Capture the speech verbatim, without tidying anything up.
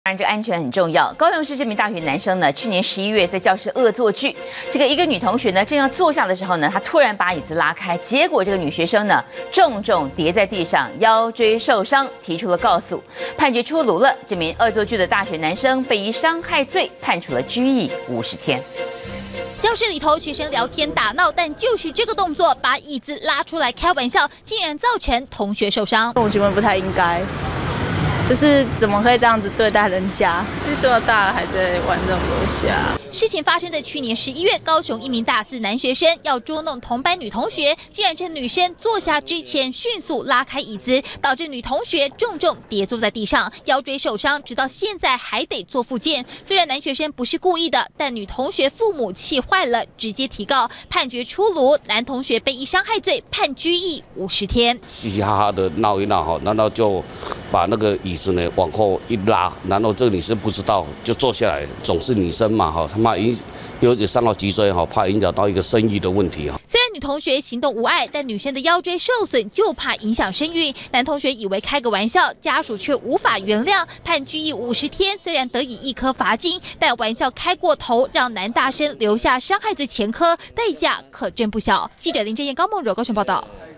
当然，这个安全很重要。高雄市这名大学男生呢，去年十一月在教室恶作剧，这个一个女同学呢正要坐下的时候呢，他突然把椅子拉开，结果这个女学生呢重重跌在地上，腰椎受伤，提出了告诉。判决出炉了，这名恶作剧的大学男生被以伤害罪判处了拘役五十天。 教室里头，学生聊天打闹，但就是这个动作，把椅子拉出来开玩笑，竟然造成同学受伤。 这种行为不太应该，就是怎么可以这样子对待人家？ 是这么大了还在玩这种游戏啊？ 事情发生在去年十一月，高雄一名大四男学生要捉弄同班女同学，竟然趁女生坐下之前迅速拉开椅子，导致女同学重重跌坐在地上，腰椎受伤，直到现在还得做复健。虽然男学生不是故意的，但女同学父母气坏了，直接提告。判决出炉，男同学被以伤害罪判拘役五十天。 嘻嘻哈哈的闹一闹哈，然后就把那个椅子呢往后一拉，然后这个女生不知道就坐下来，总是女生嘛哈，他妈影有点伤到脊椎哈，怕影响到一个生育的问题哈。 虽然女同学行动无碍，但女生的腰椎受损就怕影响生育。男同学以为开个玩笑，家属却无法原谅，判拘役五十天。虽然得以一颗罚金，但玩笑开过头，让男大生留下伤害罪前科，代价可真不小。记者林真燕、高梦柔高雄报道。